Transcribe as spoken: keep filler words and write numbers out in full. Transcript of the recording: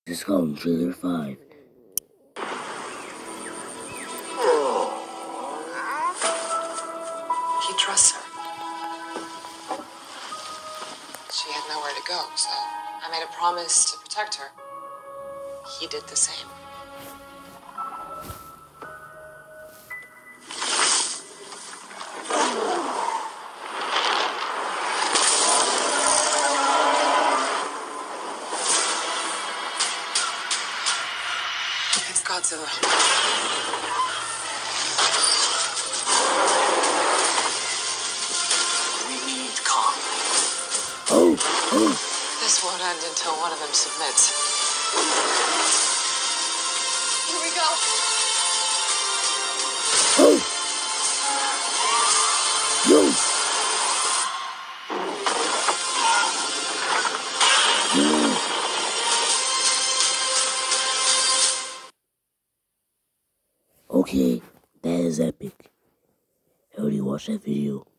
This is called Trailer five. He trusts her. She had nowhere to go, so I made a promise to protect her. He did the same. It's Godzilla. We need calm. Oh, oh. This won't end until one of them submits. Here we go. Oh! Yo! Yo! Okay, that is epic. I already watched that video.